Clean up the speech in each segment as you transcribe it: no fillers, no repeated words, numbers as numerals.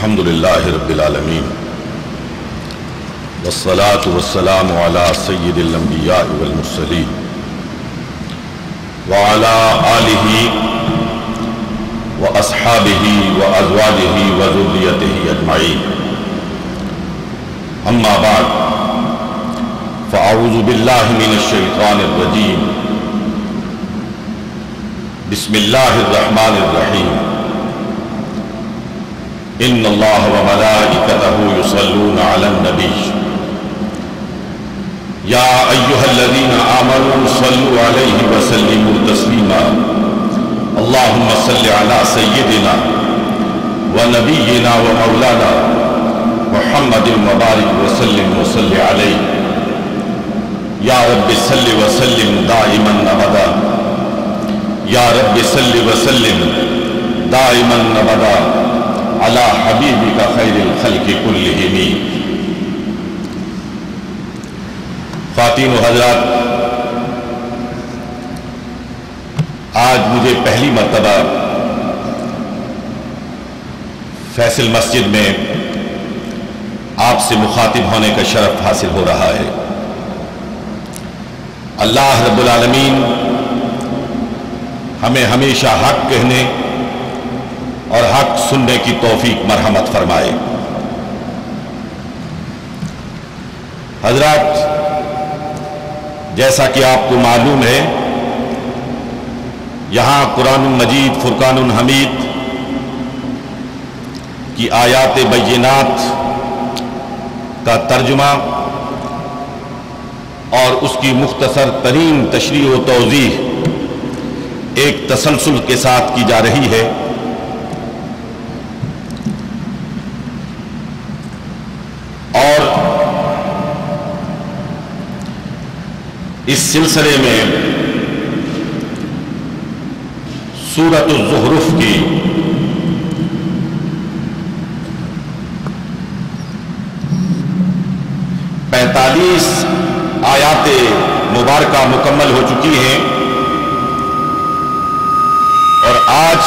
الحمد لله رب العالمين والصلاة والسلام على سيد الأنبياء والمرسلين وعلى آله وأصحابه وأزواجه وذريته أجمعين. أما بعد فأعوذ بالله من الشيطان الرجيم. بسم الله الرحمن الرحيم. إن الله وملائكته يصلون على النبي يا أيها الذين آمنوا صلوا عليه وسلموا تسليما. اللهم صل على سيدنا ونبينا ومولانا محمد وبارك وسلم وصل عليه. يا رب صل وسلم دائما أبدا. يا رب صل وسلم دائما أبدا على حبيبك خير الخلق كلهم. خواتین و حضرات، آج مجھے پہلی مرتبہ فیصل مسجد میں آپ سے مخاطب ہونے کا شرف حاصل ہو رہا ہے. اللہ رب العالمین ہمیں ہمیشہ حق کہنے اور حق سننے کی توفیق مرحمت فرمائے. حضرات، جیسا کہ آپ کو معلوم ہے، یہاں قرآن مجید فرقان حمید کی آیات بینات کا ترجمہ اور اس کی مختصر ترین تشریح و توضیح ایک تسلسل کے ساتھ کی جا رہی ہے. اور اس سلسلے میں سورۃ الزخرف کی پینتالیس آیات مبارکہ مکمل ہو چکی ہیں، اور آج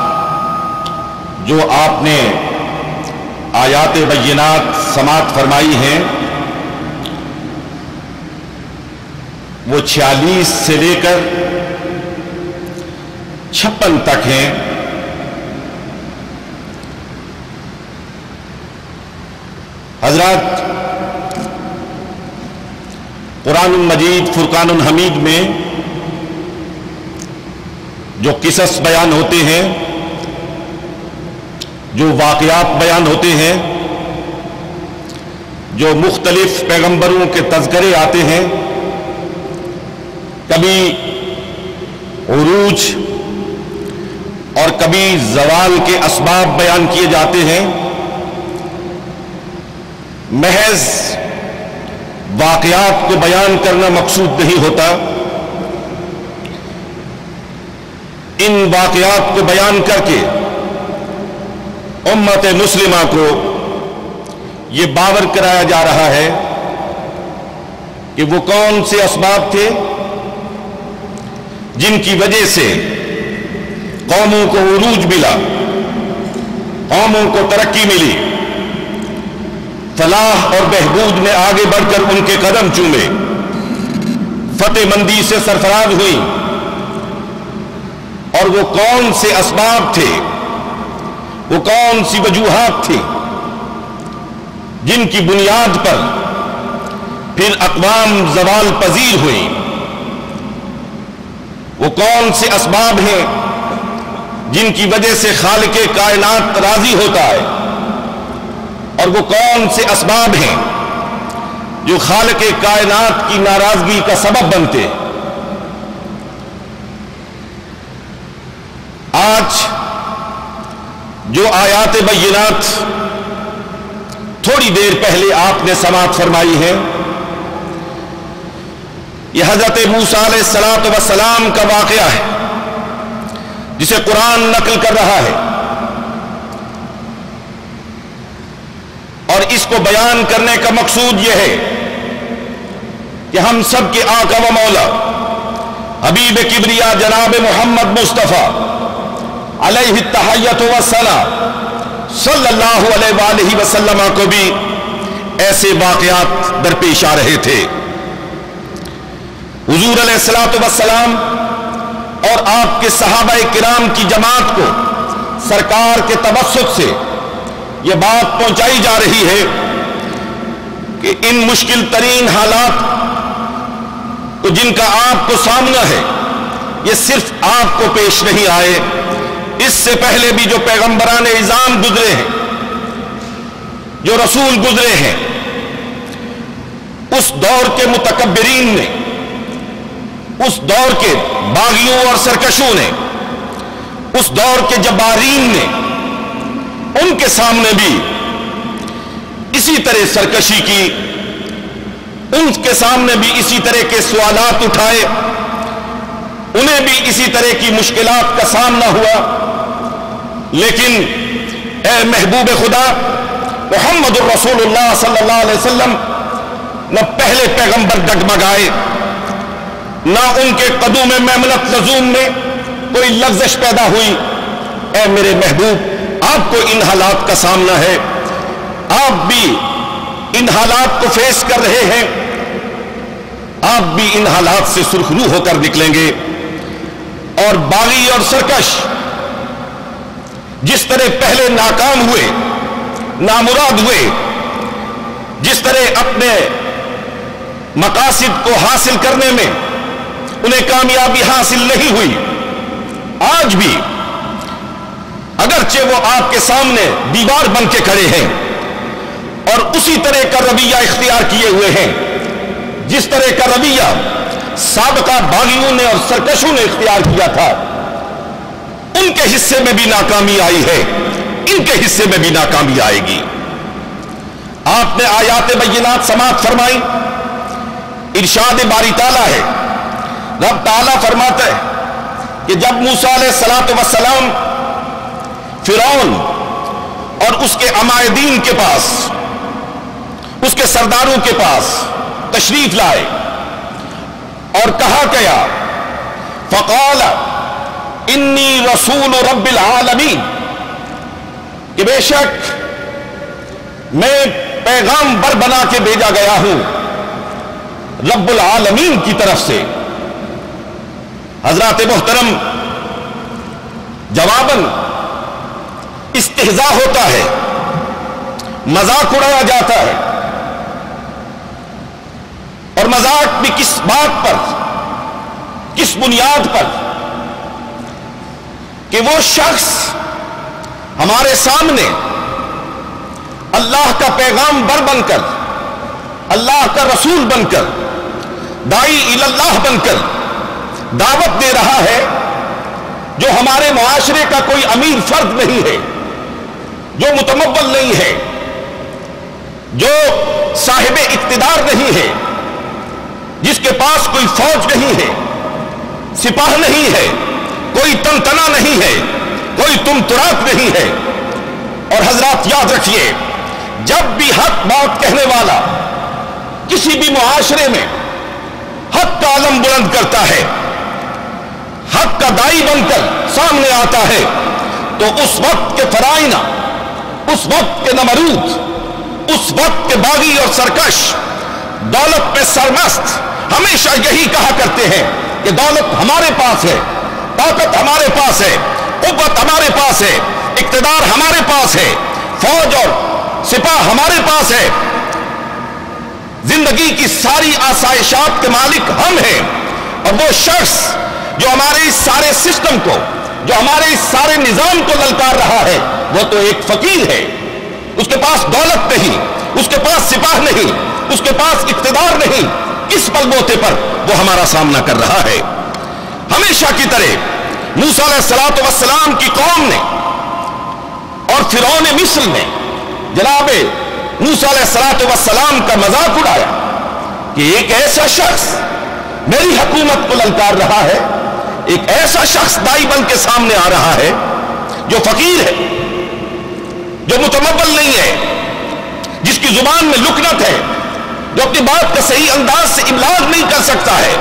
جو آپ نے آیات بینات سماعت فرمائی ہیں وہ 46 سے لے کر 56 تک ہیں. حضرات، قرآن مجید فرقان حمید میں جو قصص بیان ہوتے ہیں، جو واقعات بیان ہوتے ہیں، جو مختلف پیغمبروں کے تذکرے آتے ہیں، کبھی عروج اور کبھی زوال کے اسباب بیان کیے جاتے ہیں، محض واقعات کو بیان کرنا مقصود نہیں ہوتا. ان واقعات کو بیان کر کے امت مسلمہ کو یہ باور کرایا جا رہا ہے کہ وہ کون سے اسباب تھے جن کی وجہ سے قوموں کو عروج ملا، قوموں کو ترقی ملی، فلاح اور بہبود میں آگے بڑھ کر ان کے قدم چومے، فتح مندی سے سرفراز ہوئی. اور وہ کون سے اسباب تھے، وہ کون سی وجوہات تھی جن کی بنیاد پر پھر اقوام زوال پذیر ہوئی. وہ کون سے اسباب ہیں جن کی وجہ سے خالق کائنات راضی ہوتا ہے، اور وہ کون سے اسباب ہیں جو خالق کائنات کی ناراضگی کا سبب بنتے. آج جو آیات بینات تھوڑی دیر پہلے آپ نے سماعت فرمائی ہے، یہ حضرت موسیٰ علیہ السلام کا واقعہ ہے جسے قرآن نقل کر رہا ہے. اور اس کو بیان کرنے کا مقصود یہ ہے کہ ہم سب کے آقا و مولا حبیب کبریا جناب محمد مصطفیٰ علیہ التحیۃ والثناء صلی اللہ علیہ وآلہ وسلم کو بھی ایسے واقعات درپیش آ رہے تھے۔ حضور علیہ الصلوۃ والسلام اور آپ کے صحابہ کرام کی جماعت کو سرکار کے توسط سے یہ بات پہنچائی جا رہی ہے کہ ان مشکل ترین حالات کو جن کا آپ کو سامنا ہے یہ صرف آپ کو پیش نہیں آئے، اس سے پہلے بھی جو پیغمبران اعظام گزرے ہیں، جو رسول گزرے ہیں، اس دور کے متکبرین نے، اس دور کے باغیوں اور سرکشوں نے، اس دور کے جبارین نے ان کے سامنے بھی اسی طرح سرکشی کی، ان کے سامنے بھی اسی طرح کے سوالات اٹھائے، انہیں بھی اسی طرح کی مشکلات کا سامنا ہوا، لیکن اے محبوب خدا محمد الرسول اللہ صلی اللہ علیہ وسلم نہ پہلے پیغمبر ڈگمگائے، نہ ان کے قدوم میمنت لزوم میں کوئی لغزش پیدا ہوئی۔ اے میرے محبوب، آپ کو ان حالات کا سامنا ہے، آپ بھی ان حالات کو فیس کر رہے ہیں، آپ بھی ان حالات سے سرخرو ہو کر نکلیں گے۔ اور باغی اور سرکش جس طرح پہلے ناکام ہوئے، نامراد ہوئے، جس طرح اپنے مقاصد کو حاصل کرنے میں انہیں کامیابی حاصل نہیں ہوئی، آج بھی اگرچہ وہ آپ کے سامنے دیوار بن کے کھڑے ہیں اور اسی طرح کا رویہ اختیار کیے ہوئے ہیں جس طرح کا رویہ سابقہ باغیوں نے اور سرکشوں نے اختیار کیا تھا، ان کے حصے میں بھی ناکامی آئی ہے، ان کے حصے میں بھی ناکامی آئے گی۔ آپ نے آیات بینات سماعت فرمائی، ارشاد باری تعالیٰ ہے، رب تعالیٰ فرماتا ہے کہ جب موسیٰ علیہ السلام فرعون اور اس کے عمائدین کے پاس، اس کے سرداروں کے پاس تشریف لائے اور کہا گیا فقال انی رسول رب العالمین، کہ بے شک میں پیغام بر بنا کے بھیجا گیا ہوں رب العالمین کی طرف سے۔ حضرات محترم، جواباً استہزاء ہوتا ہے، مذاق اڑایا جاتا ہے، اور مذاق بھی کس بات پر، کس بنیاد پر کہ وہ شخص ہمارے سامنے اللہ کا پیغام بر بن کر، اللہ کا رسول بن کر، داعی اللہ بن کر دعوت دے رہا ہے، جو ہمارے معاشرے کا کوئی امیر فرد نہیں ہے، جو متمول نہیں ہے، جو صاحب اقتدار نہیں ہے، جس کے پاس کوئی فوج نہیں ہے، سپاہ نہیں ہے، کوئی تنتنا نہیں ہے، کوئی تم تراک نہیں ہے۔ اور حضرات یاد رکھیے، جب بھی حق بات کہنے والا کسی بھی معاشرے میں حق کا علم بلند کرتا ہے، حق کا داعی بن کر سامنے آتا ہے، تو اس وقت کے فرائنہ، اس وقت کے نمرود، اس وقت کے باغی اور سرکش دولت پہ سرمست ہمیشہ یہی کہا کرتے ہیں کہ دولت ہمارے پاس ہے، طاقت ہمارے پاس ہے، قوت ہمارے پاس ہے، اقتدار ہمارے پاس ہے، فوج اور سپاہ ہمارے پاس ہے، زندگی کی ساری آسائشات کے مالک ہم ہیں۔ اور وہ شخص جو ہمارے اس سارے سسٹم کو، جو ہمارے اس سارے نظام کو للکار رہا ہے، وہ تو ایک فقیر ہے، اس کے پاس دولت نہیں، اس کے پاس سپاہ نہیں، اس کے پاس اقتدار نہیں، کس بل بوتے پر وہ ہمارا سامنا کر رہا ہے۔ ہمیشہ کی طرح موسیٰ علیہ السلام کی قوم نے اور فرعون مصر نے جناب موسیٰ علیہ السلام کا مذاق اڑایا کہ ایک ایسا شخص میری حکومت کو للکار رہا ہے، ایک ایسا شخص دائی بن کے سامنے آ رہا ہے جو فقیر ہے، جو متمول نہیں ہے، جس کی زبان میں لکنت ہے، جو اپنی بات کا صحیح انداز سے ابلاغ نہیں کر سکتا ہے۔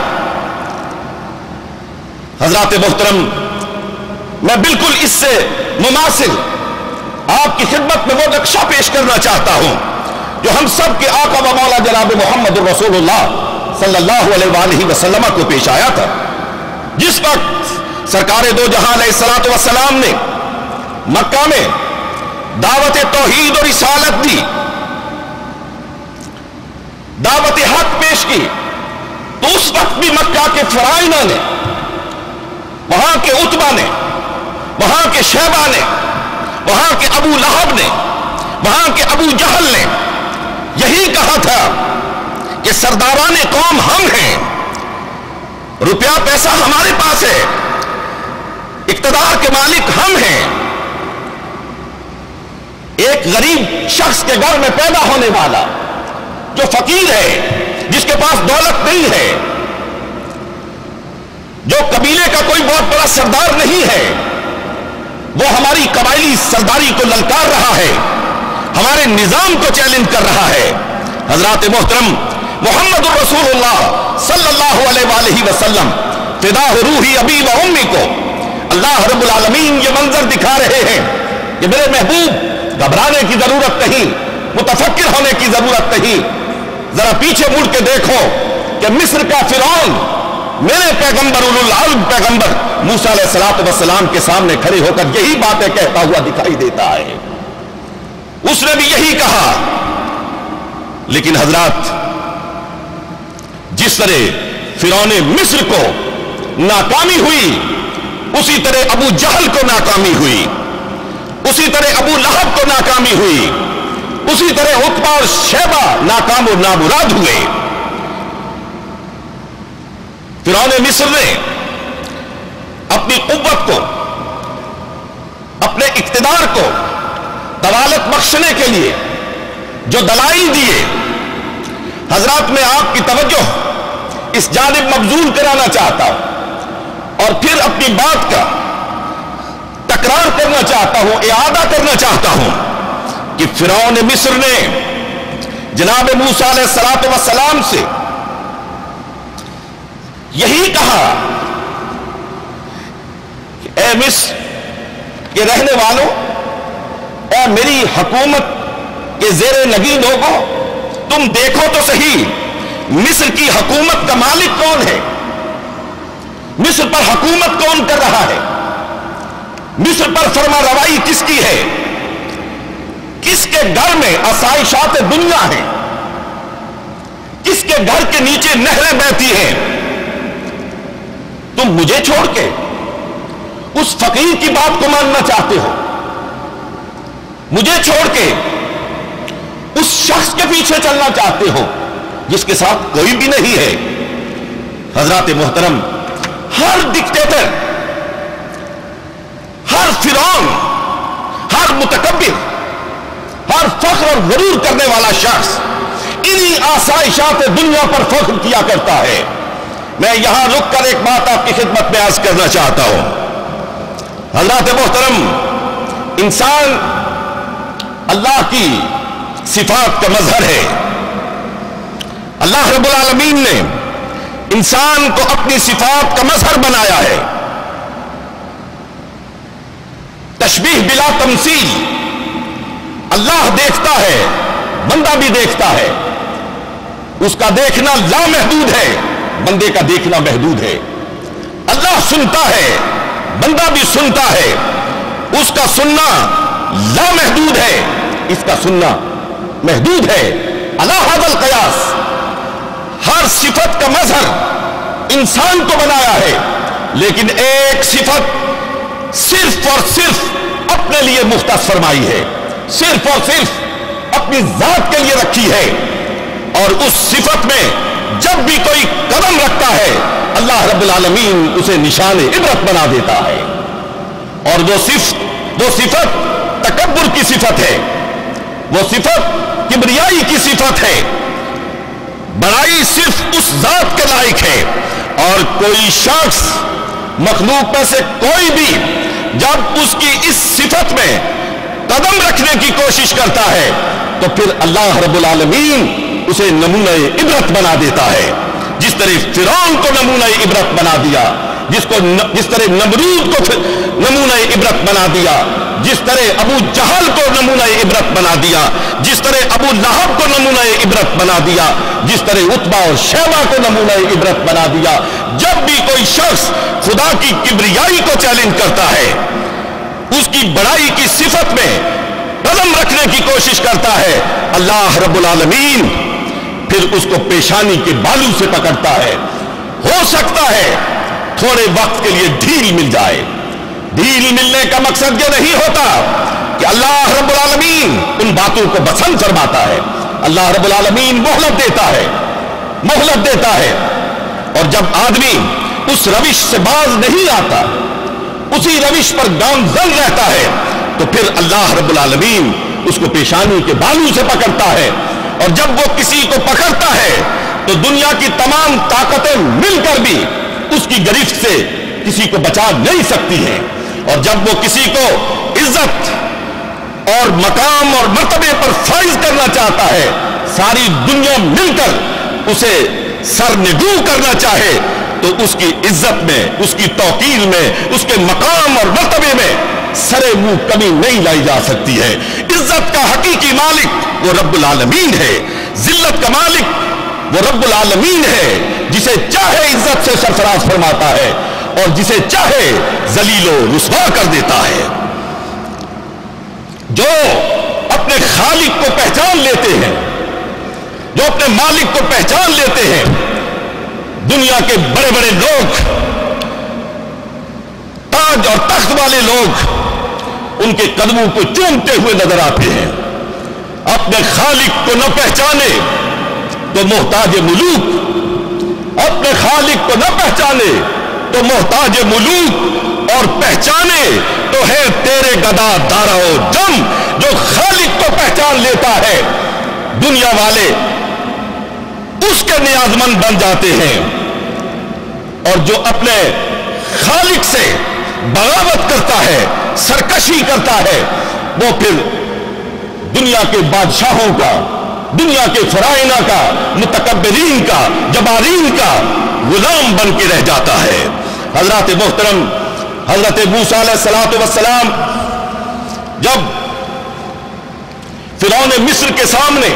حضرات محترم، میں بالکل اس سے مماثل آپ کی خدمت میں وہ نقشہ پیش کرنا چاہتا ہوں جو ہم سب کے آقا و مولا جناب محمد رسول اللہ صلی اللہ علیہ وآلہ وسلم کو پیش آیا تھا. جس وقت سرکار دو جہاں علیہ الصلوۃ والسلام نے مکہ میں دعوت توحید اور رسالت دی، دعوت حق پیش کی، تو اس وقت بھی مکہ کے فرائض نے، وہاں کے عتبہ نے، وہاں کے شیبہ نے، وہاں کے ابو لہب نے، وہاں کے ابو جہل نے یہی کہا تھا کہ سرداران قوم ہم ہیں، روپیہ پیسہ ہمارے پاس ہے، اقتدار کے مالک ہم ہیں. ایک غریب شخص کے گھر میں پیدا ہونے والا جو فقیر ہے، جس کے پاس دولت نہیں ہے، جو قبیلے کا کوئی بہت بڑا سردار نہیں ہے، وہ ہماری قبائلی سرداری کو للکار رہا ہے، ہمارے نظام کو چیلنج کر رہا ہے. حضرات محترم، محمد الرسول اللہ صلی اللہ علیہ وآلہ وسلم فدا روحی ابی و امی کو اللہ رب العالمین یہ منظر دکھا رہے ہیں کہ میرے محبوب گھبرانے کی ضرورت نہیں، متفکر ہونے کی ضرورت نہیں. ذرا پیچھے مڑ کے دیکھو کہ مصر کا فرعون میرے پیغمبر اولو العزم پیغمبر موسیٰ علیہ السلام کے سامنے کھڑے ہو کر یہی باتیں کہتا ہوا دکھائی دیتا ہے. اس نے بھی یہی کہا. لیکن حضرات، جس طرح فرعون مصر کو ناکامی ہوئی، اسی طرح ابو جہل کو ناکامی ہوئی، اسی طرح ابو لہب کو ناکامی ہوئی، اسی طرح عتبہ اور شیبہ ناکام اور نامراد ہوئے. فرعون مصر نے اپنی قوت کو، اپنے اقتدار کو دلالت بخشنے کے لیے جو دلائل دیے، حضرات میں آپ کی توجہ اس جانب مبذول کرانا چاہتا ہوں اور پھر اپنی بات کا تکرار کرنا چاہتا ہوں، اعادہ کرنا چاہتا ہوں کہ فرعون مصر نے جناب موسیٰ علیہ السلام سے یہی کہا کہ اے مصر کے رہنے والوں، اے میری حکومت کے زیر نگین لوگوں، تم دیکھو تو صحیح مصر کی حکومت کا مالک کون ہے، مصر پر حکومت کون کر رہا ہے، مصر پر فرما روائی کس کی ہے، کس کے گھر میں آسائشات دنیا ہیں، کس کے گھر کے نیچے نہریں بہتی ہیں. تم مجھے چھوڑ کے اس فقیر کی بات کو ماننا چاہتے ہو، مجھے چھوڑ کے اس شخص کے پیچھے چلنا چاہتے ہو جس کے ساتھ کوئی بھی نہیں ہے. حضرات محترم، ہر ڈکٹیٹر، ہر فرعون، ہر متکبر، ہر فخر اور غرور کرنے والا شخص انہی آسائشات دنیا پر فخر کیا کرتا ہے. میں یہاں رک کر ایک بات آپ کی خدمت میں عرض کرنا چاہتا ہوں. حضرات محترم، انسان اللہ کی صفات کا مظہر ہے. اللہ رب العالمین نے انسان کو اپنی صفات کا مظہر بنایا ہے. تشبیہ بلا تمثیل. اللہ دیکھتا ہے، بندہ بھی دیکھتا ہے. اس کا دیکھنا لامحدود ہے، بندے کا دیکھنا محدود ہے. اللہ سنتا ہے، بندہ بھی سنتا ہے. اس کا سننا لامحدود ہے، اس کا سننا محدود ہے. علی ھذا القیاس ہر صفت کا مظہر انسان کو بنایا ہے، لیکن ایک صفت صرف اور صرف اپنے لیے مختص فرمائی ہے، صرف اور صرف اپنی ذات کے لیے رکھی ہے. اور اس صفت میں جب بھی کوئی قدم رکھتا ہے، اللہ رب العالمین اسے نشان عبرت بنا دیتا ہے. اور وہ صفت تکبر کی صفت ہے، وہ صفت کبریائی کی صفت ہے. بڑائی صرف اس ذات کے لائق ہے. اور کوئی شخص مخلوق میں سے کوئی بھی جب اس کی اس صفت میں قدم رکھنے کی کوشش کرتا ہے تو پھر اللہ رب العالمین اسے نمونہ عبرت بنا دیتا ہے. جس طرح فرعون کو نمونہ عبرت بنا دیا، جس طرح نمرود کو نمونہ عبرت بنا دیا، جس طرح ابو جہل کو نمونہ عبرت بنا دیا، جس طرح ابو لہب کو نمونہ عبرت بنا دیا، جس طرح عتبہ اور شیبہ کو نمونہ عبرت بنا دیا۔ جب بھی کوئی شخص خدا کی کبریائی کو چیلنج کرتا ہے، اس کی بڑائی کی صفت میں قدم رکھنے کی کوشش کرتا ہے، اللہ رب العالمین پھر اس کو پیشانی کے بالوں سے پکڑتا ہے۔ ہو سکتا ہے تھوڑے وقت کے لیے ڈھیل مل جائے، ڈھیل ملنے کا مقصد یہ نہیں ہوتا کہ اللہ رب العالمین ان باتوں کو پسند فرماتا ہے۔ اللہ رب العالمین مہلت دیتا ہے، اور جب آدمی اس روش سے باز نہیں آتا، اسی روش پر گامزن رہتا ہے، تو پھر اللہ رب العالمین اس کو پیشانی کے بالوں سے پکڑتا ہے، اور جب وہ کسی کو پکڑتا ہے تو دنیا کی تمام طاقتیں مل کر بھی اس کی گرفت سے کسی کو بچا نہیں سکتی ہیں، اور جب وہ کسی کو عزت اور مقام اور مرتبے پر فائز کرنا چاہتا ہے، ساری دنیا مل کر اسے سرنگو کرنا چاہے، تو اس کی عزت میں، اس کی توقیر میں، اس کے مقام اور مرتبے میں سرے منہ کمی نہیں لائی جا سکتی ہے۔ عزت کا حقیقی مالک وہ رب العالمین ہے، ذلت کا مالک وہ رب العالمین ہے، جسے چاہے عزت سے سرفراز فرماتا ہے اور جسے چاہے ذلیل و رسوا کر دیتا ہے۔ جو اپنے خالق کو پہچان لیتے ہیں، جو اپنے مالک کو پہچان لیتے ہیں، دنیا کے بڑے بڑے لوگ، تاج اور تخت والے لوگ ان کے قدموں کو چومتے ہوئے نظر آتے ہیں۔ اپنے خالق کو نہ پہچانے تو محتاج ملوک، اپنے خالق کو نہ پہچانے تو محتاج ملوک، اور پہچانے تو ہے تیرے گدا دارا و جم۔ جو خالق کو پہچان لیتا ہے، دنیا والے اس کے نیازمند بن جاتے ہیں، اور جو اپنے خالق سے بغاوت کرتا ہے، سرکشی کرتا ہے، وہ پھر دنیا کے بادشاہوں کا، دنیا کے فرائنہ کا، متکبرین کا، جبارین کا غلام بن کے رہ جاتا ہے۔ حضرات محترم، حضرت موسیٰ علیہ السلام جب فرعون مصر کے سامنے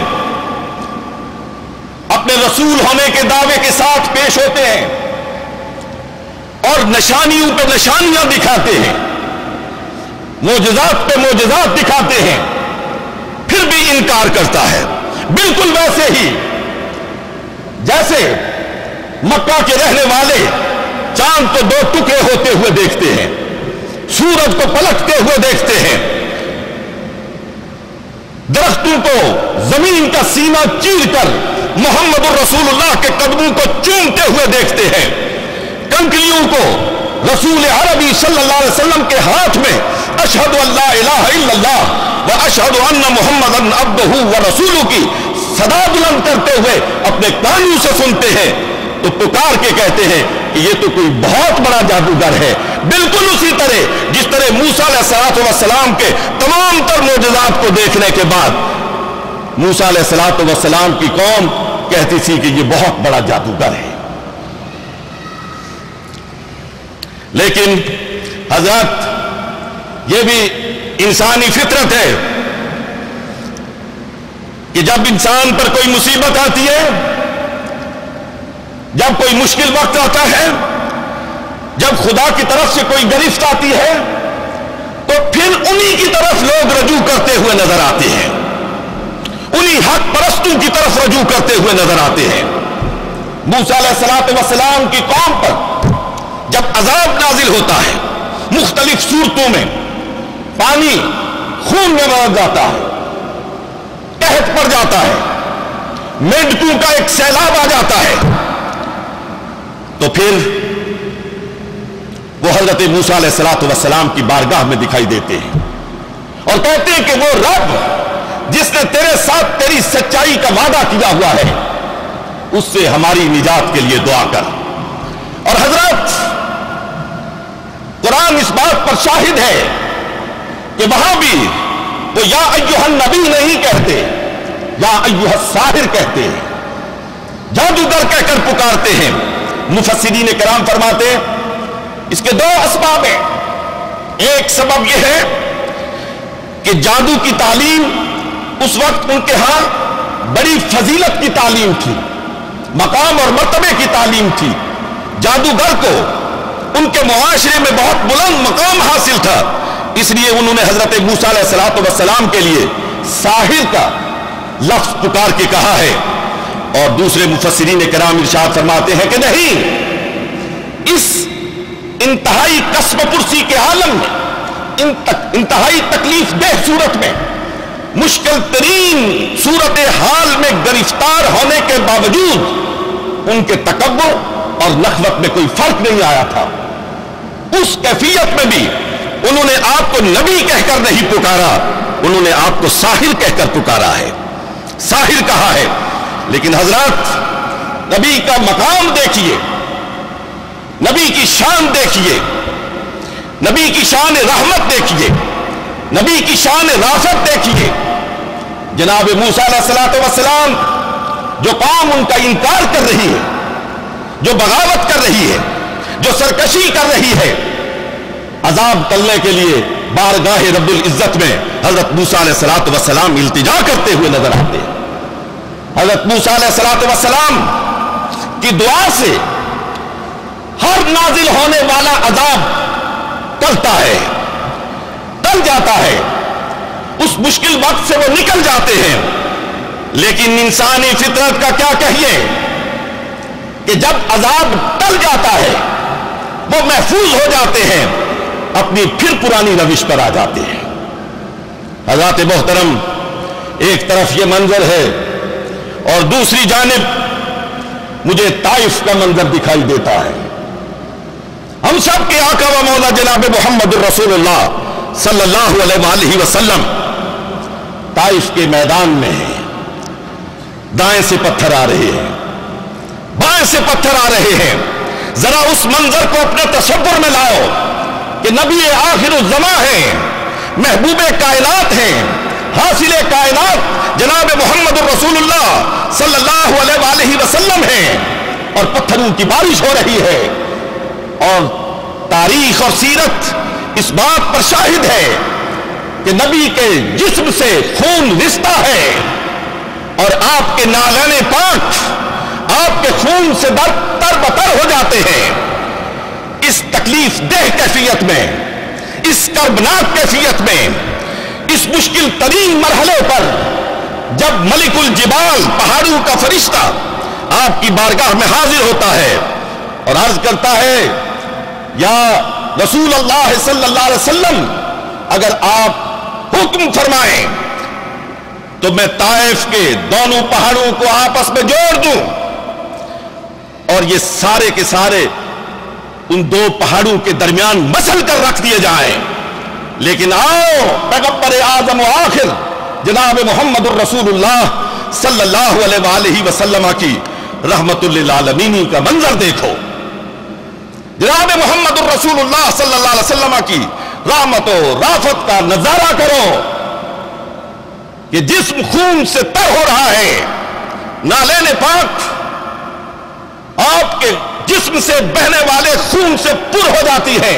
اپنے رسول ہونے کے دعوے کے ساتھ پیش ہوتے ہیں اور نشانیوں پہ نشانیاں دکھاتے ہیں، معجزات پہ معجزات دکھاتے ہیں، پھر بھی انکار کرتا ہے، بالکل ویسے ہی جیسے مکہ کے رہنے والے چاند کو دو ٹکڑے ہوتے ہوئے دیکھتے ہیں، سورج کو پلٹتے ہوئے دیکھتے ہیں، درختوں کو زمین کا سینہ چیر کر محمد الرسول اللہ کے قدموں کو چومتے ہوئے دیکھتے ہیں، کنکریوں کو رسول عربی صلی اللہ علیہ وسلم کے ہاتھ میں اشہد ان لا الہ الا اللہ و اشہد ان محمدًا عبدہ و رسولہ کی صدا بلند کرتے ہوئے اپنے کانوں سے سنتے ہیں، تو پکار کے کہتے ہیں کہ یہ تو کوئی بہت بڑا جادوگر ہے۔ بالکل اسی طرح جس طرح موسیٰ علیہ السلام کے تمام تر معجزات کو دیکھنے کے بعد موسیٰ علیہ السلام کی قوم کہتی تھی کہ یہ بہت بڑا جادوگر ہے۔ لیکن حضرات، یہ بھی انسانی فطرت ہے کہ جب انسان پر کوئی مصیبت آتی ہے، جب کوئی مشکل وقت آتا ہے، جب خدا کی طرف سے کوئی گرفت آتی ہے، تو پھر انہی کی طرف لوگ رجوع کرتے ہوئے نظر آتے ہیں، انہی حق پرستوں کی طرف رجوع کرتے ہوئے نظر آتے ہیں۔ موسیٰ علیہ السلام کی قوم پر جب عذاب نازل ہوتا ہے، مختلف صورتوں میں پانی خون میں بدل جاتا ہے، قحط پڑ جاتا ہے، مینڈکوں کا ایک سیلاب آ جاتا ہے، تو پھر وہ حضرت موسیٰ علیہ السلام کی بارگاہ میں دکھائی دیتے ہیں اور کہتے ہیں کہ وہ رب جس نے تیرے ساتھ تیری سچائی کا وعدہ کیا ہوا ہے، اس سے ہماری نجات کے لیے دعا کر۔ اور حضرات، قرآن اس بات پر شاہد ہے کہ وہاں بھی وہ یا ایھا النبی نہیں کہتے، یا ایھا الساحر کہتے ہیں، جادوگر کہہ کر پکارتے ہیں۔ مفسرین کرام فرماتے ہیں اس کے دو اسباب ہیں۔ ایک سبب یہ ہے کہ جادو کی تعلیم اس وقت ان کے ہاں بڑی فضیلت کی تعلیم تھی، مقام اور مرتبے کی تعلیم تھی. جادوگر کو ان کے معاشرے میں بہت بلند مقام حاصل تھا، اس لیے انہوں نے حضرت موسیٰ علیہ السلام کے لیے ساحر کا لفظ پکار کے کہا ہے. اور دوسرے مفسرین کرام ارشاد فرماتے ہیں کہ نہیں، اس انتہائی کسب پرسی کے عالم میں، انتہائی تکلیف دہ صورت میں، مشکل ترین صورت حال میں گرفتار ہونے کے باوجود ان کے تکبر اور نخوت میں کوئی فرق نہیں آیا تھا. اس کیفیت میں بھی انہوں نے آپ کو نبی کہہ کر نہیں پکارا، انہوں نے آپ کو ساحر کہہ کر پکارا ہے، ساحر کہا ہے. لیکن حضرات، نبی کا مقام دیکھیے، نبی کی شان دیکھیے، نبی کی شان رحمت دیکھیے، نبی کی شان رافت دیکھیے. جناب موسیٰ علیہ السلام جو قوم ان کا انکار کر رہی ہے، جو بغاوت کر رہی ہے، جو سرکشی کر رہی ہے، عذاب ٹلنے کے لیے بارگاہ رب العزت میں حضرت موسیٰ علیہ السلام التجا کرتے ہوئے نظر آتے ہیں. حضرت موسیٰ علیہ السلام کی دعا سے ہر نازل ہونے والا عذاب ٹلتا ہے، ٹل جاتا ہے، اس مشکل وقت سے وہ نکل جاتے ہیں. لیکن انسانی فطرت کا کیا کہیے کہ جب عذاب ٹل جاتا ہے وہ محفوظ ہو جاتے ہیں، اپنی پھر پرانی روش پر آ جاتے ہیں. حضرات محترم، ایک طرف یہ منظر ہے اور دوسری جانب مجھے طائف کا منظر دکھائی دیتا ہے. ہم سب کے آقا و مولا جناب محمد الرسول اللہ صلی اللہ علیہ وآلہ وسلم طائف کے میدان میں ہیں. دائیں سے پتھر آ رہے ہیں، بائیں سے پتھر آ رہے ہیں. ذرا اس منظر کو اپنے تصور میں لاؤ کہ نبی آخر الزماں ہیں، محبوب کائنات ہیں، حاصل کائنات جناب محمد الرسول اللہ صلی اللہ علیہ وآلہ وسلم ہیں، اور پتھروں کی بارش ہو رہی ہے. اور تاریخ اور سیرت اس بات پر شاہد ہے کہ نبی کے جسم سے خون رستا ہے، اور آپ کے ناغان پاک آپ کے خون سے تر بتر ہو جاتے ہیں. اس تکلیف دہ کیفیت میں، اس کربناک کیفیت میں، اس مشکل ترین مرحلے پر جب ملک الجبال پہاڑوں کا فرشتہ آپ کی بارگاہ میں حاضر ہوتا ہے اور عرض کرتا ہے، یا رسول اللہ صلی اللہ علیہ وسلم، اگر آپ حکم فرمائیں تو میں طائف کے دونوں پہاڑوں کو آپس میں جوڑ دوں اور یہ سارے کے سارے ان دو پہاڑوں کے درمیان مسل کر رکھ دیے جائیں. لیکن آؤ پیغمبر اعظم و آخر جناب محمد الرسول اللہ صلی اللہ علیہ وآلہ وسلم کی رحمت للعالمین کا منظر دیکھو. جناب محمد الرسول اللہ صلی اللہ علیہ وسلم کی رحمت و رافت کا نظارہ کرو کہ جسم خون سے تر ہو رہا ہے. نالین پاک آپ کے جسم سے بہنے والے خون سے پر ہو جاتی ہے،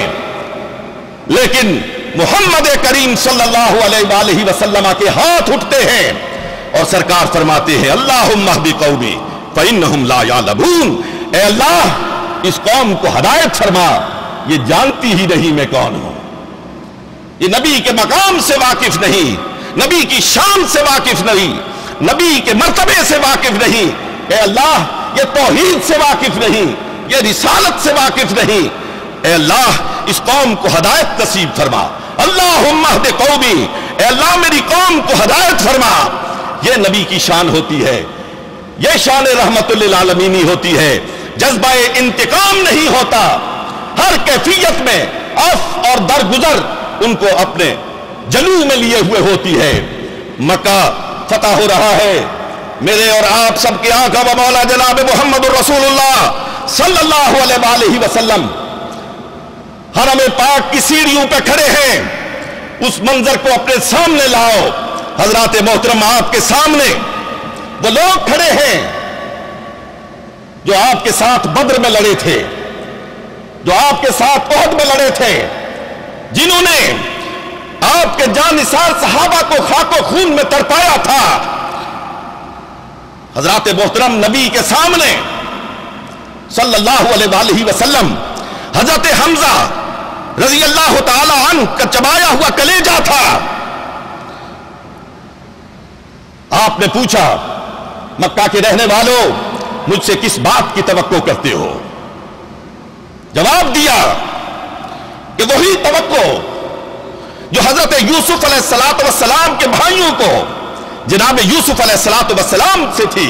لیکن محمد کریم صلی اللہ علیہ وآلہ وسلم کے ہاتھ اٹھتے ہیں اور سرکار فرماتے ہیں، اللہم اہد قومی فإنہم لا یعلمون. اے اللہ اس قوم کو ہدایت فرما، یہ جانتی ہی نہیں میں کون ہوں، یہ نبی کے مقام سے واقف نہیں، نبی کی شان سے واقف نہیں، نبی کے مرتبے سے واقف نہیں. اے اللہ یہ توحید سے واقف نہیں، یہ رسالت سے واقف نہیں. اے اللہ اس قوم کو ہدایت نصیب فرما. اللہم اہد قومی، اے اللہ میری قوم کو ہدایت فرما. یہ نبی کی شان ہوتی ہے، یہ شان رحمت للعالمین ہوتی ہے. جذبہ انتقام نہیں ہوتا، ہر کیفیت میں اف اور درگزر ان کو اپنے جلو میں لیے ہوئے ہوتی ہے. مکہ فتح ہو رہا ہے، میرے اور آپ سب کے آقا و مولا جناب محمد الرسول اللہ صلی اللہ علیہ وآلہ وسلم حرم پاک کی سیڑھیوں پہ کھڑے ہیں. اس منظر کو اپنے سامنے لاؤ. حضرات محترم، آپ کے سامنے وہ لوگ کھڑے ہیں جو آپ کے ساتھ بدر میں لڑے تھے، جو آپ کے ساتھ احد میں لڑے تھے، جنہوں نے آپ کے جانثار صحابہ کو خاک و خون میں تڑپایا تھا، حضرات محترم نبی کے سامنے صلی اللہ علیہ وآلہ وسلم حضرت حمزہ رضی اللہ تعالی عنہ کا چبایا ہوا کلیجہ تھا۔ آپ نے پوچھا مکہ کے رہنے والوں مجھ سے کس بات کی توقع کرتے ہو؟ جواب دیا کہ وہی توقع جو حضرت یوسف علیہ السلام کے بھائیوں کو جناب یوسف علیہ السلام سے تھی۔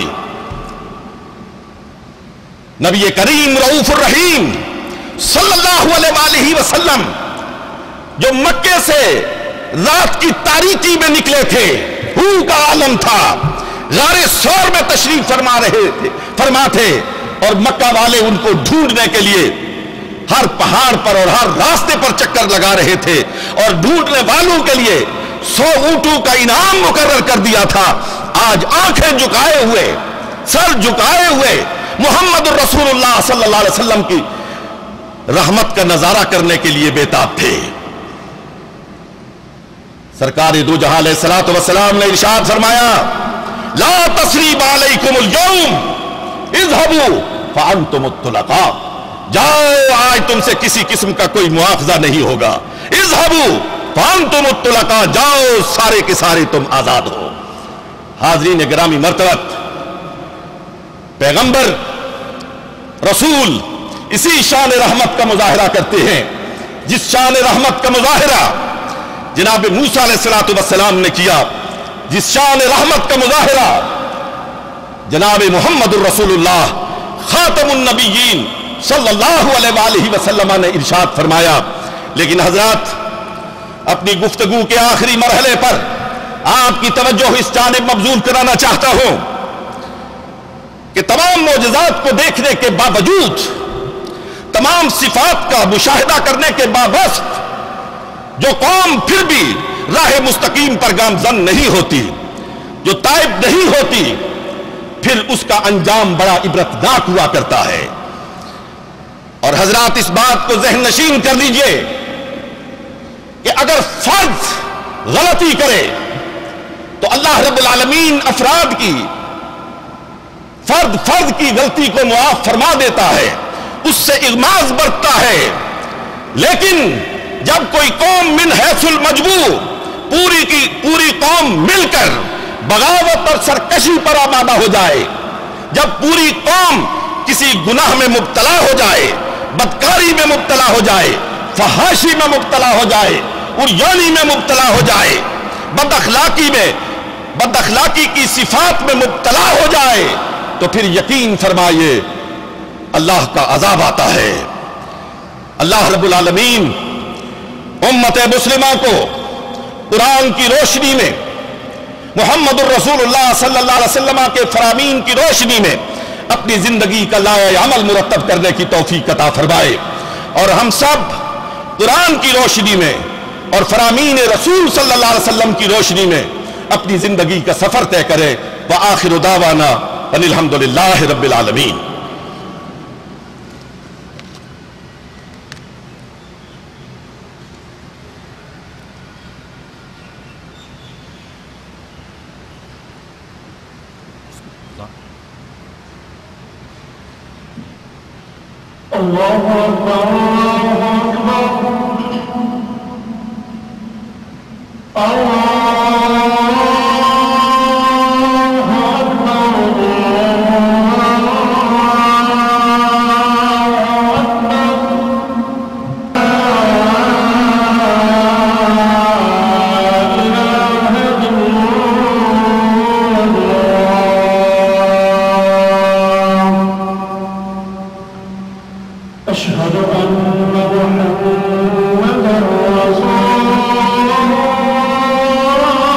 نبی کریم رؤوف الرحیم صلی اللہ علیہ وآلہ وسلم جو مکے سے رات کی تاریکی میں نکلے تھے، ہو کا عالم تھا، غار ثور میں تشریف فرما تھے، اور مکہ والے ان کو ڈھونڈنے کے لیے ہر پہاڑ پر اور ہر راستے پر چکر لگا رہے تھے، اور ڈھونڈنے والوں کے لیے 100 اونٹوں کا انعام مقرر کر دیا تھا۔ آج آنکھیں جھکائے ہوئے، سر جھکائے ہوئے محمد الرسول اللہ صلی اللہ علیہ وسلم کی رحمت کا نظارہ کرنے کے لیے بےتاب تھے۔ سرکار دو جہاں علیہ الصلوۃ والسلام نے ارشاد فرمایا لا تثریب علیکم اليوم اذهبوا فانتم الطلقاء، جاؤ آج تم سے کسی قسم کا کوئی مواخذہ نہیں ہوگا، اذهبوا فانتم الطلقاء، جاؤ سارے کے سارے تم آزاد ہو۔ حاضرین گرامی مرتبت، پیغمبر رسول اسی شان رحمت کا مظاہرہ کرتے ہیں جس شان رحمت کا مظاہرہ جناب موسیٰ علیہ السلام نے کیا، جس شان رحمت کا مظاہرہ جناب محمد الرسول اللہ خاتم النبیین صلی اللہ علیہ وآلہ وسلم نے ارشاد فرمایا۔ لیکن حضرات، اپنی گفتگو کے آخری مرحلے پر آپ کی توجہ اس جانب مبذول کرانا چاہتا ہوں کہ تمام معجزات کو دیکھنے کے باوجود، تمام صفات کا مشاہدہ کرنے کے باوجود جو قوم پھر بھی راہ مستقیم پر گامزن نہیں ہوتی، جو تائب نہیں ہوتی، پھر اس کا انجام بڑا عبرتناک ہوا کرتا ہے۔ اور حضرات اس بات کو ذہن نشین کر لیجئے کہ اگر فرد غلطی کرے تو اللہ رب العالمین افراد کی فرد کی غلطی کو معاف فرما دیتا ہے، اس سے اغماض برتتا ہے۔ لیکن جب کوئی قوم من حیث المجموع پوری قوم مل کر بغاوت اور سرکشی پر آمادہ ہو جائے، جب پوری قوم کسی گناہ میں مبتلا ہو جائے، بدکاری میں مبتلا ہو جائے، فحاشی میں مبتلا ہو جائے، عریانی میں مبتلا ہو جائے، بد اخلاقی کی صفات میں مبتلا ہو جائے، تو پھر یقین فرمائیے اللہ کا عذاب آتا ہے۔ اللہ رب العالمین امت مسلمہ کو قرآن کی روشنی میں، محمد الرسول اللہ صلی اللہ علیہ وسلم کے فرامین کی روشنی میں اپنی زندگی کا لائحہ عمل مرتب کرنے کی توفیق عطا فرمائے، اور ہم سب قرآن کی روشنی میں اور فرامین رسول صلی اللہ علیہ وسلم کی روشنی میں اپنی زندگی کا سفر طے کرے۔ وآخر دعوانا ان الحمد للہ رب العالمین۔ اللہ اکبر، أشهد أن محمدا رسول الله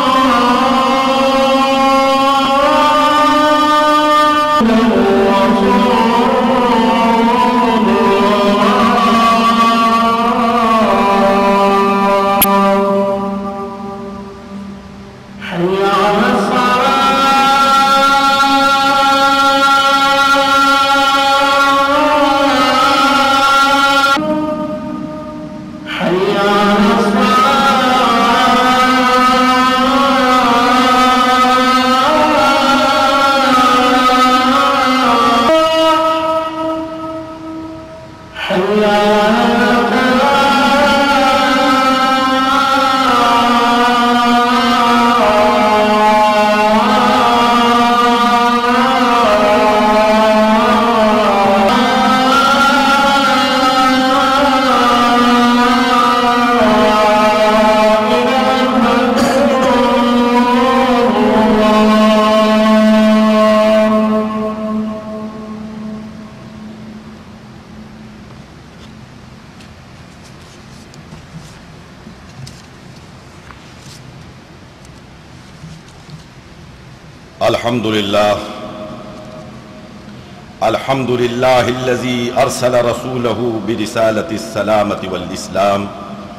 الحمد لله الذي أرسل رسوله برسالة السلامة والإسلام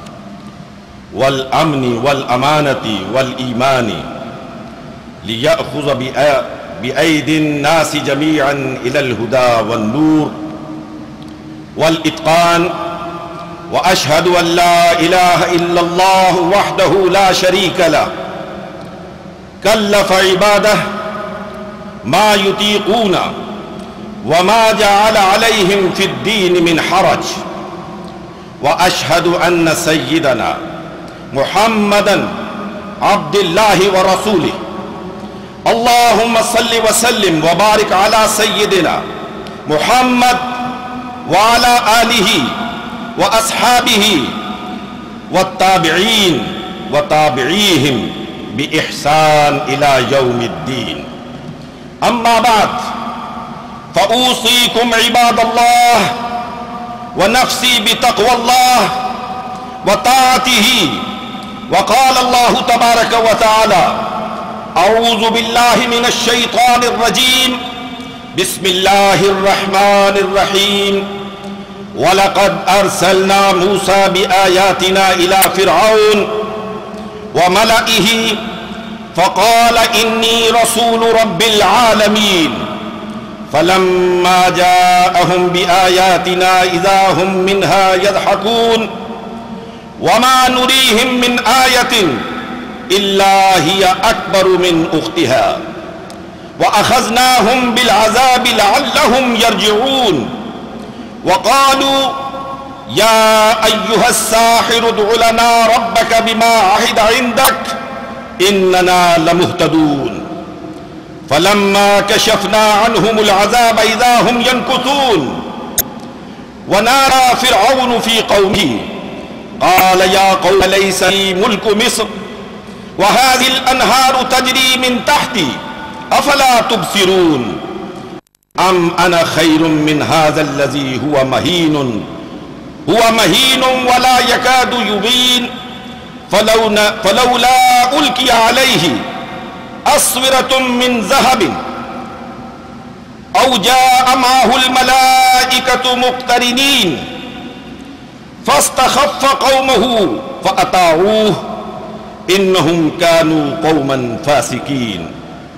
والأمن والأمانة والإيمان ليأخذ بأيدي الناس جميعا إلى الهدى والنور والإتقان، وأشهد أن لا إله إلا الله وحده لا شريك له كلف عباده ما يطيقون وما جعل عليهم في الدين من حرج، وأشهد أن سيدنا محمدا عبد الله ورسوله. اللهم صل وسلم وبارك على سيدنا محمد وعلى آله وأصحابه والتابعين وتابعيهم بإحسان إلى يوم الدين. أما بعد، فأوصيكم عباد الله ونفسي بتقوى الله وطاعته. وقال الله تبارك وتعالى: أعوذ بالله من الشيطان الرجيم، بسم الله الرحمن الرحيم. ولقد أرسلنا موسى بآياتنا إلى فرعون وملئه فقال إني رسول رب العالمين. فلما جاءهم بآياتنا إذا هم منها يضحكون وما نريهم من آية إلا هي أكبر من أختها وأخذناهم بالعذاب لعلهم يرجعون. وقالوا يا أيها الساحر ادع لنا ربك بما عهد عندك إننا لمهتدون. فلما كشفنا عنهم العذاب إذا هم ينكثون. ونادى فرعون في قومه قال يا قوم ليس لي ملك مصر وهذه الأنهار تجري من تحتي أفلا تبصرون. أم أنا خير من هذا الذي هو مهين ولا يكاد يبين. فلولا ألقي عليه أسورة من ذهب أو جاء معه الملائكة مقترنين فاستخف قومه فأطاعوه إنهم كانوا قوما فاسقين.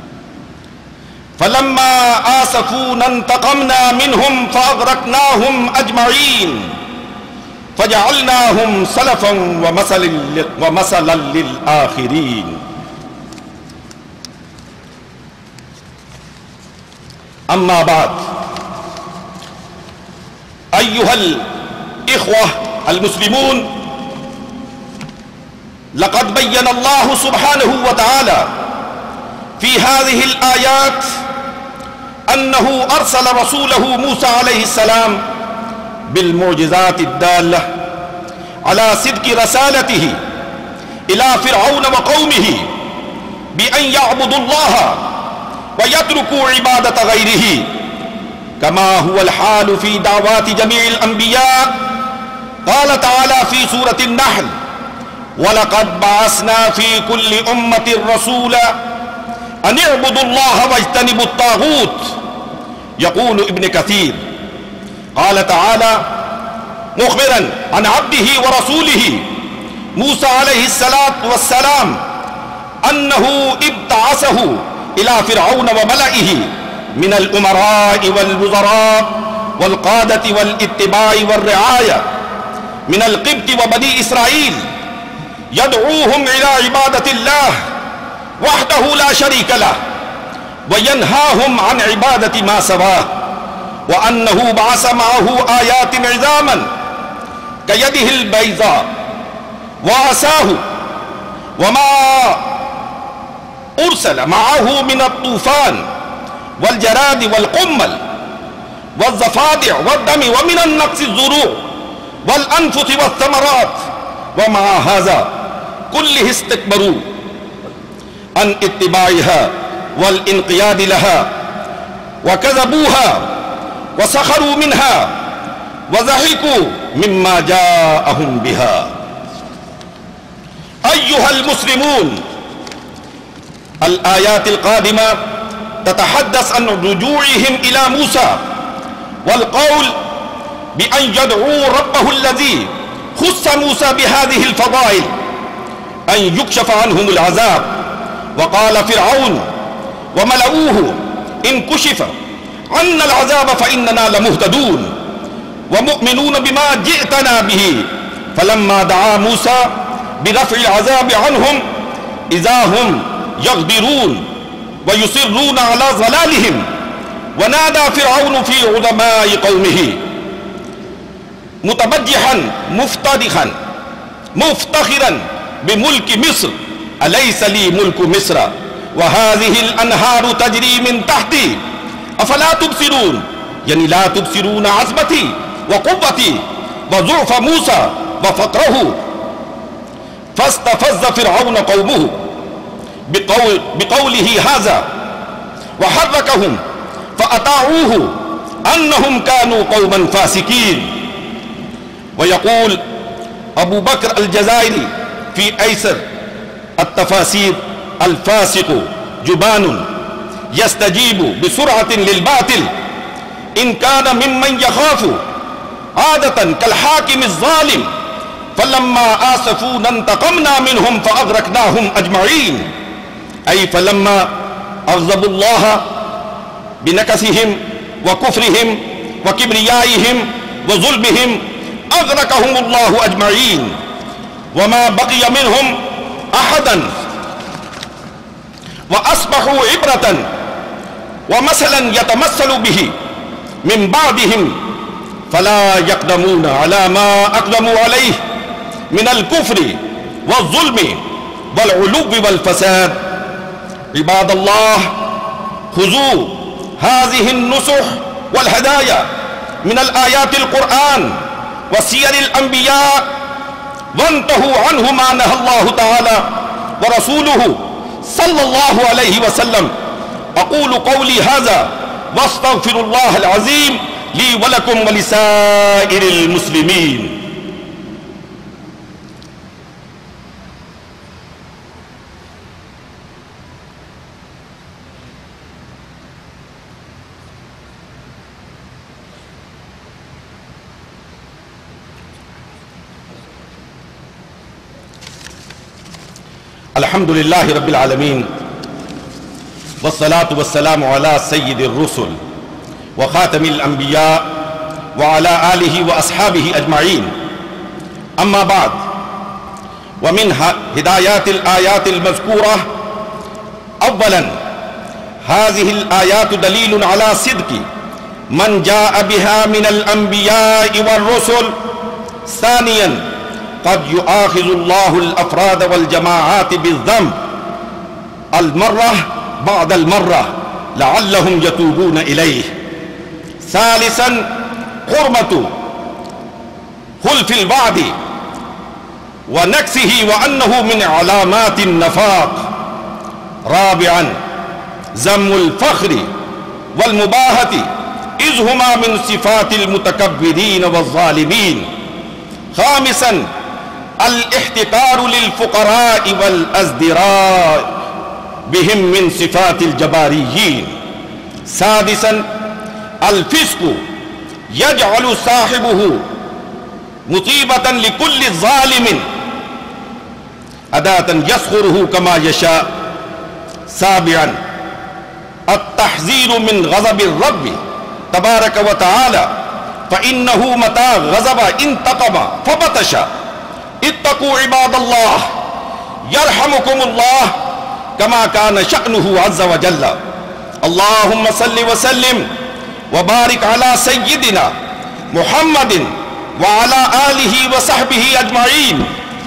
فلما آسفونا انتقمنا منهم فأغرقناهم أجمعين فجعلناهم سلفا ومثلا للآخرين. أما بعد، أيها الإخوة المسلمون، لقد بين الله سبحانه وتعالى في هذه الآيات أنه أرسل رسوله موسى عليه السلام بالمعجزات الدالة على صدق رسالته إلى فرعون وقومه بأن يعبدوا الله ويتركوا عبادة غيره، كما هو الحال في دعوات جميع الأنبياء. قال تعالى في سورة النحل: ولقد بعثنا في كل أمة رسولا أن اعبدوا الله واجتنبوا الطاغوت. يقول ابن كثير قال تعالى مخبرا عن عبده ورسوله موسى عليه الصلاة والسلام أنه ابتعثه إلى فرعون وملئه من الأمراء والوزراء والقادة والاتباع والرعاية من القبط وبني إسرائيل، يدعوهم إلى عبادة الله وحده لا شريك له وينهاهم عن عبادة ما سواه، وأنه بعث معه آيات عظاما كيده البيضاء وعصاه وما أرسل معه من الطوفان والجراد والقمل والضفادع والدم ومن النقص الزروع والأنفس والثمرات. ومع هذا كله استكبروا عن اتباعها والانقياد لها وكذبوها وسخروا منها وضحكوا مما جاءهم بها. أيها المسلمون، الآيات القادمة تتحدث عن رجوعهم إلى موسى والقول بأن يدعوا ربه الذي خص موسى بهذه الفضائل أن يكشف عنهم العذاب. وقال فرعون وملؤوه إن كشف عنا العذاب فإننا لمهتدون ومؤمنون بما جئتنا به. فلما دعا موسى برفع العذاب عنهم إذا هم يغدرون ويصرون على ضلالهم. ونادى فرعون في عظماء قومه متبجحا مفتخرا بملك مصر أليس لي ملك مصر وهذه الأنهار تجري من تحتي أفلا تبصرون. يعني لا تبصرون عظمتي وقوتي وضعف موسى وفقره. فاستفز فرعون قومه بقوله هذا وحركهم فأطاعوه أنهم كانوا قوما فاسقين. ويقول أبو بكر الجزائري في أيسر التفاسير الفاسق جبان يستجيب بسرعة للباطل إن كان ممن يخاف عادة كالحاكم الظالم فلما آسفونا انتقمنا منهم فأغرقناهم أجمعين. أي فلما أغضبوا الله بنكسهم وكفرهم وكبريائهم وظلمهم أغرقهم الله أجمعين وما بقي منهم أحدا وأصبحوا عبرة ومثلا يتمثل به من بعدهم فلا يقدمون على ما أقدموا عليه من الكفر والظلم والعلو والفساد. عباد الله خذوا هذه النصح والهدايا من الآيات القرآن وسير الأنبياء وانتهوا عنه ما نهى الله تعالى ورسوله صلى الله عليه وسلم. أقول قولي هذا واستغفر الله العظيم لي ولكم ولسائر المسلمين. الحمد لله رب العالمين والصلاة والسلام على سيد الرسل وخاتم الأنبياء وعلى آله وأصحابه أجمعين. أما بعد، ومن هدايات الآيات المذكورة أولا هذه الآيات دليل على صدق من جاء بها من الأنبياء والرسل. ثانيا قد يؤاخذ الله الأفراد والجماعات بالذنب المرة بعد المرة لعلهم يتوبون إليه. ثالثا حرمة خلف الوعد ونكسه وأنه من علامات النفاق. رابعا ذم الفخر والمباهة إذ هما من صفات المتكبرين والظالمين. خامسا الاحتقار للفقراء والأزدراء بهم من صفات الجباريين. سادسا الفسق يجعل صاحبه مطيبة لكل ظالم أداة يسخره كما يشاء. سابعا التحذير من غضب الرب تبارك وتعالى فإنه متى غضب انتقم فبطش. اتقوا عباد الله يرحمكم الله كما كان شأنه عز وجل. اللهم صل وسلم وبارك على سيدنا محمد وعلى آله وصحبه أجمعين.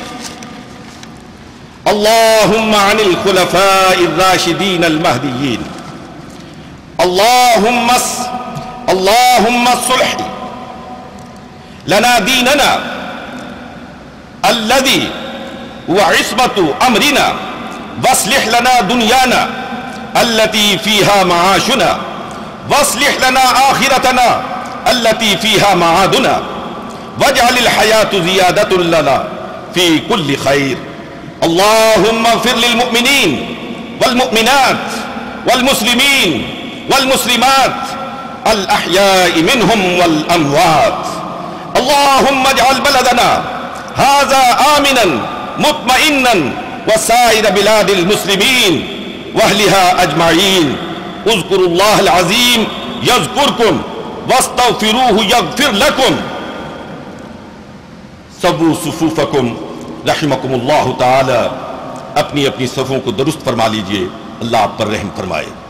اللهم عن الخلفاء الراشدين المهديين. اللهم الصلح لنا ديننا الذي هو عصمة أمرنا واصلح لنا دنيانا التي فيها معاشنا واصلح لنا آخرتنا التي فيها معادنا واجعل الحياة زيادة لنا في كل خير. اللهم اغفر للمؤمنين والمؤمنات والمسلمين والمسلمات الأحياء منهم والأموات. اللهم اجعل بلدنا هذا آمنا مطمئنا وسائر بلاد المسلمين وأهلها أجمعين. اذكروا الله العظيم يذكركم واستغفروه يغفر لكم. سووا صفوفکم رحمکم اللہ تعالی. اپنی اپنی صفوں کو درست فرما لیجئے، اللہ آپ پر رحم فرمائے.